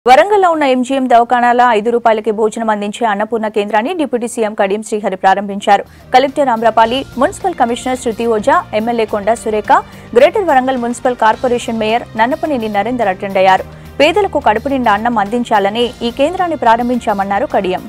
వరంగల్లో ఉన్న ఎంజీఎం దవాఖానాల 5 రూపాయలకి భోజనం అందించే అన్నపూర్ణ కేంద్రాన్ని డిప్యూటీ సీఎం కడియం శ్రీహరి ప్రారంభించారు. Collector Amrapali, municipal commissioner Shruti Ojha, MLA Konda Surekha, Greater Warangal municipal corporation mayor Nannapaneni Narender attend అయ్యారు. పేదలకు కడుపు నిండా అన్నం అందించాలని ఈ కేంద్రాన్ని ప్రారంభించామన్నారు కడియం.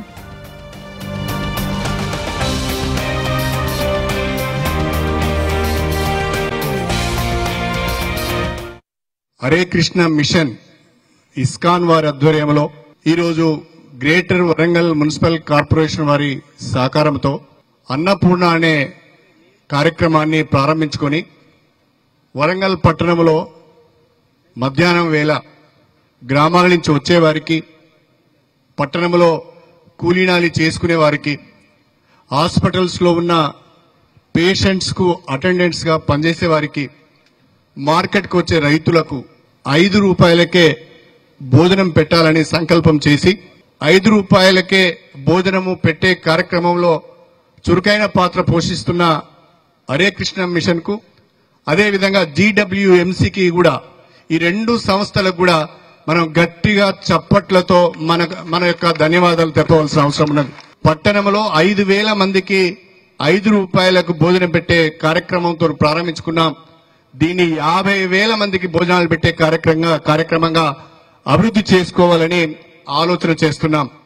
హరే కృష్ణ మిషన్ ఇస్కాన్ వారి ఆధ్వర్యంలో ఈరోజు గ్రేటర్ వరంగల్ మున్సిపల్ కార్పొరేషన్ వారి సహకారంతో అన్నపూర్ణ అనే కార్యక్రమాన్ని ప్రారంభించుకొని వరంగల్ పట్టణంలో మధ్యాహ్నం వేళ గ్రామాల నుంచి వచ్చేవారికి, పట్టణంలో కూలీనాలి చేసుకునే వారికి, హాస్పిటల్స్లో ఉన్న పేషెంట్స్కు అటెండెంట్స్గా పనిచేసే వారికి, మార్కెట్కు వచ్చే రైతులకు 5 రూపాయలకే భోజనం పెట్టాలని సంకల్పం చేసి 5 రూపాయలకే భోజనము పెట్టే కార్యక్రమంలో చురుకైన పాత్ర పోషిస్తున్న హరే కృష్ణ మిషన్ కు, అదేవిధంగా GWMCకి కూడా, ఈ 2 సంస్థలకు కూడా మనం గట్టిగా చప్పట్లతో మన యొక్క ధన్యవాదాలు తెప్పవలసిన అవసరం ఉన్నది. పట్టణంలో 5,000 మందికి 5 రూపాయలకు భోజనం పెట్టే కార్యక్రమంతో ప్రారంభించుకున్నాం. దీన్ని 50,000 మందికి భోజనాలు పెట్టే కార్యక్రమంగా అభివృద్ధి చేసుకోవాలని ఆలోచన చేస్తున్నాం.